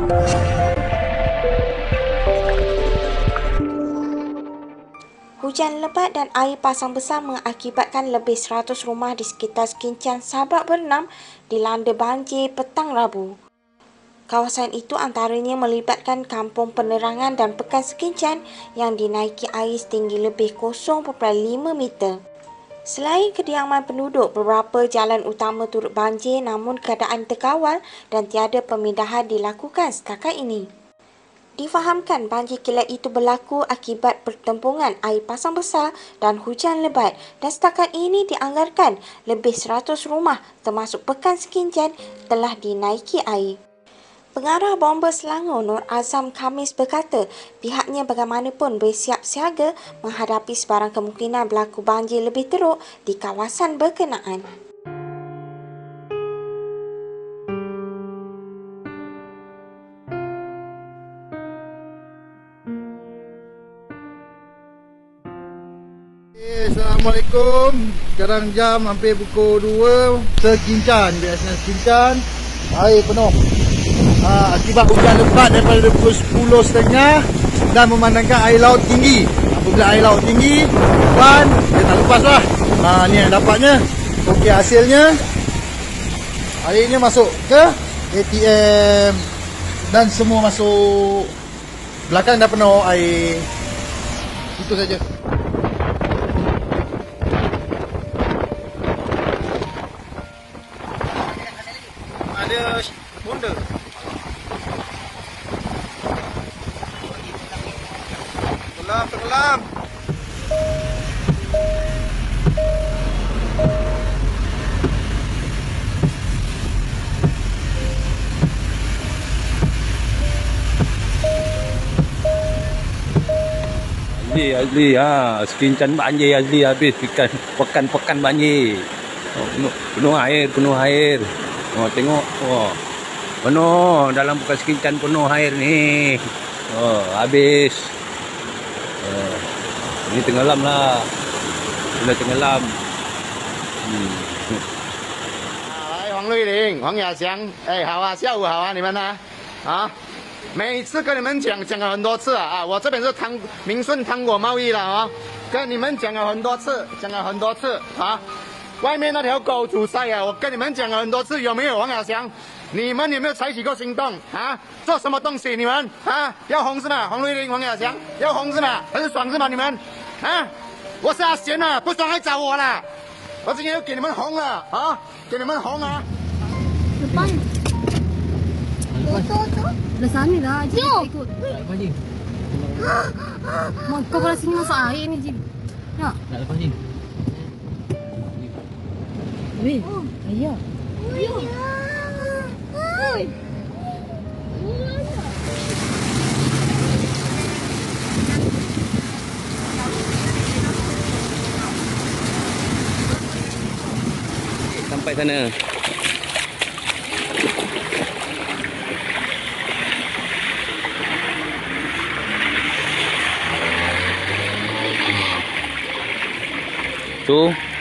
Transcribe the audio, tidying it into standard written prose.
Hujan lebat dan air pasang besar mengakibatkan lebih 100 rumah di sekitar Sekincaan Sabak Bernam dilanda banjir petang Rabu. Kawasan itu antaranya melibatkan Kampung Penerangan dan Pekan Sekincaan yang dinaiki air setinggi lebih 0.5 meter. Selain kediaman penduduk, beberapa jalan utama turut banjir namun keadaan terkawal dan tiada pemindahan dilakukan setakat ini. Difahamkan banjir kilat itu berlaku akibat pertempuran air pasang besar dan hujan lebat dan setakat ini dianggarkan lebih 100 rumah termasuk Pekan Sekincaan telah dinaiki air. Pengarah Bomba Selangor Nur Azam Khamis berkata pihaknya bagaimanapun bersiap siaga menghadapi sebarang kemungkinan berlaku banjir lebih teruk di kawasan berkenaan. Assalamualaikum. Sekarang jam hampir pukul 2. Sekincaan, biasanya Sekincaan air penuh. Akibat hujan lebat daripada pukul 10.30 dan memandangkan air laut tinggi. Apabila air laut tinggi, ban dia tak lepas lah. Ni yang dapatnya. Okey, hasilnya airnya masuk ke ATM dan semua masuk. Belakang dah penuh air. Itu saja. Ada bonda. Tenggelam. Azli Sekincaan banjir Azli habis pekan banjir. Penuh air. Tengok. Penuh dalam Pekan Sekincaan penuh air ni. Habis. Ini tenggelam lah. Sudah tenggelam. 来，黄瑞玲、黄雅祥，好啊，下午好啊，你们呢？每次跟你们讲了很多次我这边是明顺糖果贸易了跟你们讲了很多次，外面那条狗阻塞我跟你们讲了很多次，有没有黄雅祥？你们有没有采取过行动做什么东西？你们要红是吗？黄瑞玲、黄雅祥要红是吗？很爽是吗？你们我是阿贤不爽还找我啦！我今天要给你们红了给你们红 Depan. Tuh. Udah sana dah. Ikut. Mau kau pada sini masuk air ni, Jim. Ya. Nak lepas ni. Weh, ayah. Oi. Sampai sana. Tu